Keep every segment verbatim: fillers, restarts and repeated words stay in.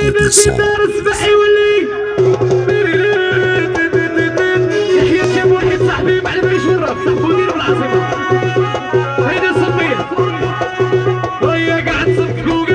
درتي دار الصباح يولي يحيى شاب واحد صاحبي ما على باليش وين راه صاحبو ديالو في العاصمة هيدا صبية ويا قاعد تصفقو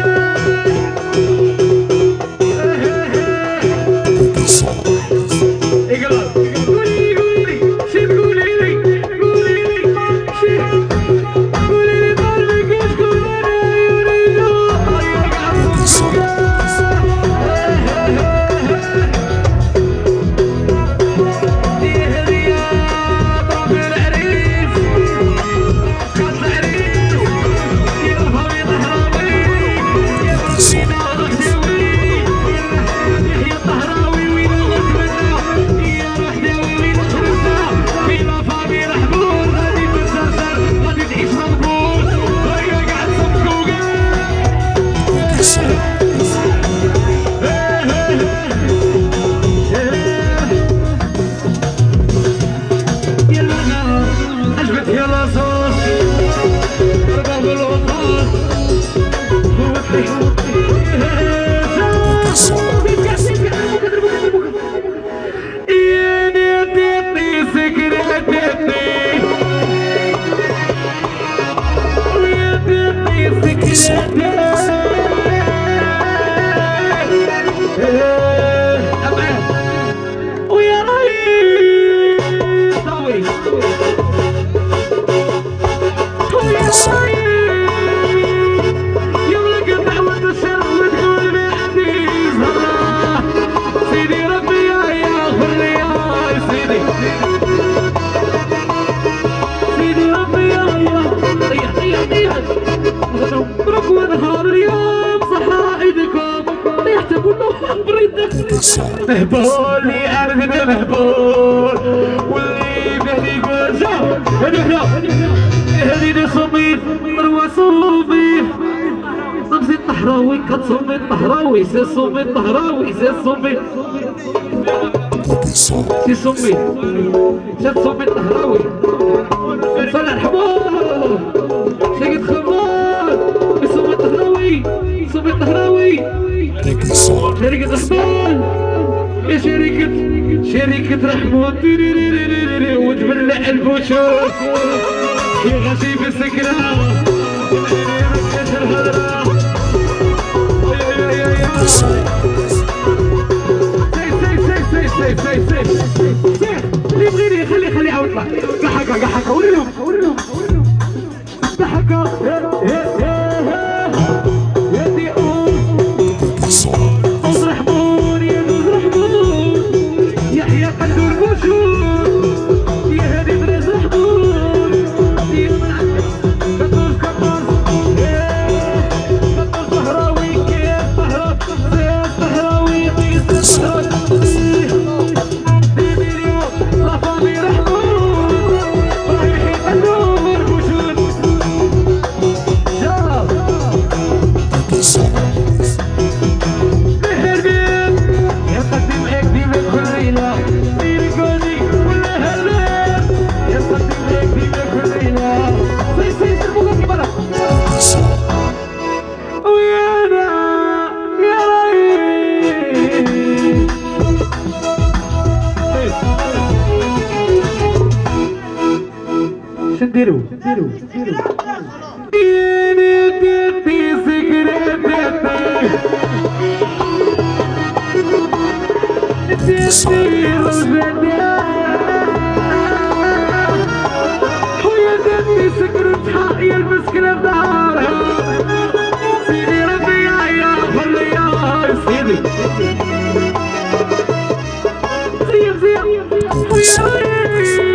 مهبول يا أرضنا مهبول واللي بهدي يقول جا هدي حنا هدي دي صميت مروة صومي صمسي الطحراوي كتصومي الطحراوي سي صومي الطحراوي سي صومي سي صومي سي صومي الطحراوي صلع الحمار شاقد خمار صومي الطحراوي صومي الطحراوي شركة رحمن يا شركة شركة رحمن وتبلع البوشور يا غشيم السكرة كسر هدرة سيف سيف سيف سيف سيف سيف اللي يبغيني خلي خلي عاود طلع قحكة قحكة وري لهم وري لهم قحكة شنديرو شنديرو شنديرو خويا دمي سكرت حقي المسكنة بدارها سيدي ربي يا خلي يا سيدي زيب زيب خويا